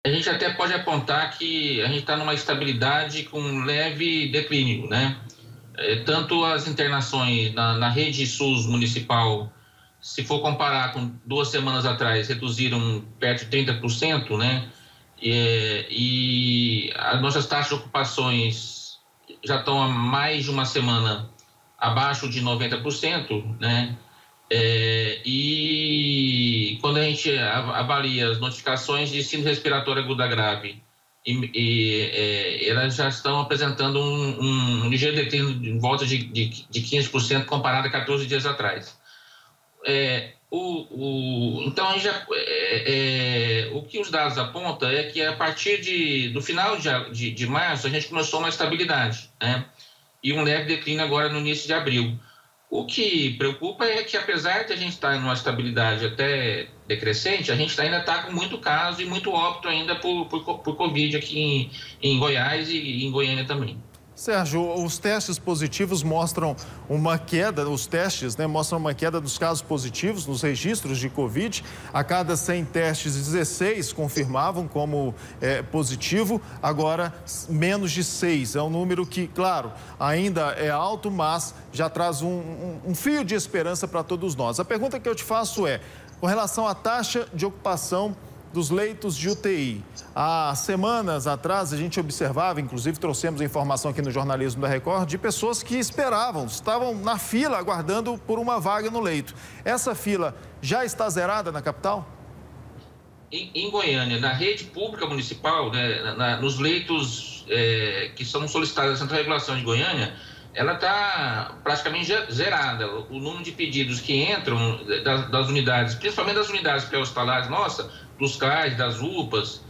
A gente até pode apontar que a gente está numa estabilidade com um leve declínio, né? Tanto as internações na rede SUS municipal, se for comparar com 2 semanas atrás, reduziram perto de 30%, né? E as nossas taxas de ocupações já estão há mais de uma semana abaixo de 90%, né? E quando a gente avalia as notificações de síndrome respiratória aguda grave, elas já estão apresentando um ligeiro declínio em volta de 15% comparado a 14 dias atrás. Então, a gente o que os dados apontam é que a partir do final de março a gente começou uma estabilidade, né? E um leve declínio agora no início de abril. O que preocupa é que, apesar de a gente estar em uma estabilidade até decrescente, a gente ainda está com muito caso e muito óbito ainda por Covid aqui em Goiás e em Goiânia também. Sérgio, os testes positivos mostram uma queda, mostram uma queda dos casos positivos nos registros de Covid. A cada 100 testes, 16 confirmavam como positivo, agora menos de 6. É um número que, claro, ainda é alto, mas já traz um fio de esperança para todos nós. A pergunta que eu te faço é, com relação à taxa de ocupação dos leitos de UTI. Há semanas atrás, a gente observava, inclusive trouxemos a informação aqui no jornalismo da Record, de pessoas que estavam na fila aguardando por uma vaga no leito. Essa fila já está zerada na capital? Em Goiânia, na rede pública municipal, né, nos leitos que são solicitados da Central de Regulação de Goiânia, ela está praticamente zerada. O número de pedidos que entram das unidades, principalmente das unidades pré-hospitalares, dos CAIS, das UPAs,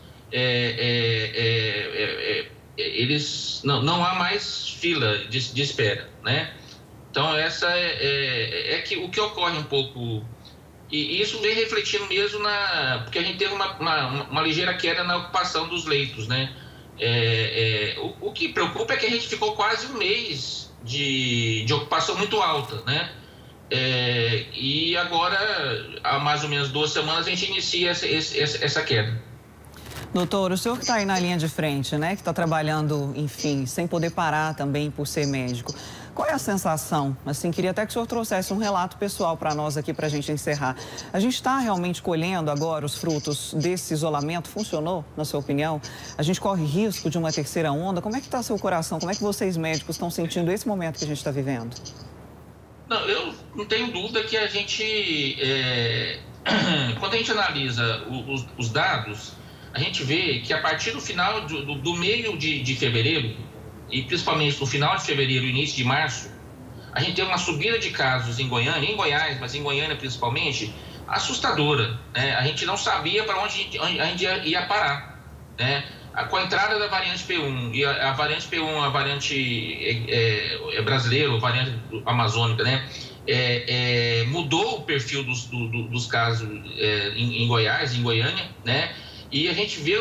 eles não há mais fila de espera, né? Então, essa que o que ocorre um pouco, e isso vem refletindo mesmo porque a gente teve uma ligeira queda na ocupação dos leitos, né? O que preocupa é que a gente ficou quase um mês de ocupação muito alta, né? E agora, há mais ou menos 2 semanas, a gente inicia essa queda. Doutor, o senhor que está aí na linha de frente, né, que está trabalhando, enfim, sem poder parar também por ser médico, qual é a sensação? Assim, queria até que o senhor trouxesse um relato pessoal para nós aqui, para a gente encerrar. A gente está realmente colhendo agora os frutos desse isolamento? Funcionou, na sua opinião? A gente corre risco de uma terceira onda? Como é que está seu coração? Como é que vocês médicos estão sentindo esse momento que a gente está vivendo? Não, eu não tenho dúvida que a gente, quando a gente analisa os dados, a gente vê que a partir do final do meio de fevereiro, e principalmente no final de fevereiro e início de março, a gente teve uma subida de casos em Goiânia, em Goiás, mas em Goiânia principalmente, assustadora, né? A gente não sabia para onde a gente ia parar, né? Com a entrada da variante P1, e a variante P1, a variante brasileira, a variante amazônica, né? Mudou o perfil dos casos em Goiás, em Goiânia, né? E a gente veio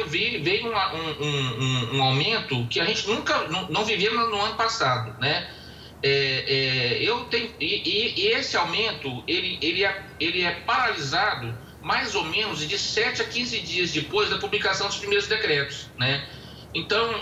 um aumento que a gente não vivia no ano passado, né? E esse aumento, ele é paralisado mais ou menos de 7 a 15 dias depois da publicação dos primeiros decretos, né? Então,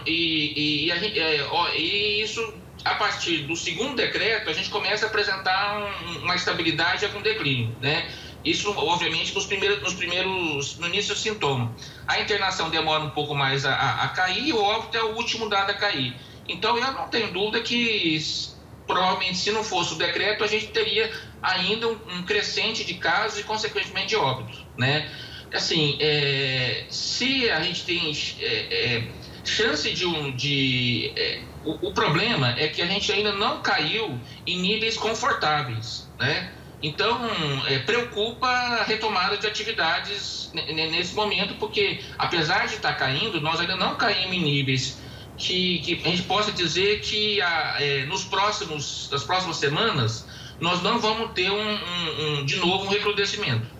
isso, a partir do segundo decreto, a gente começa a apresentar uma estabilidade e algum declínio, né? Isso, obviamente, no início do sintoma. A internação demora um pouco mais a cair e o óbito é o último dado a cair. Então, eu não tenho dúvida que, provavelmente, se não fosse o decreto, a gente teria ainda um crescente de casos e, consequentemente, de óbitos, né? Assim, se a gente tem chance o problema é que a gente ainda não caiu em níveis confortáveis, né? Então, preocupa a retomada de atividades nesse momento, porque, apesar de estar caindo, nós ainda não caímos em níveis que a gente possa dizer que nas próximas semanas nós não vamos ter de novo um recrudescimento.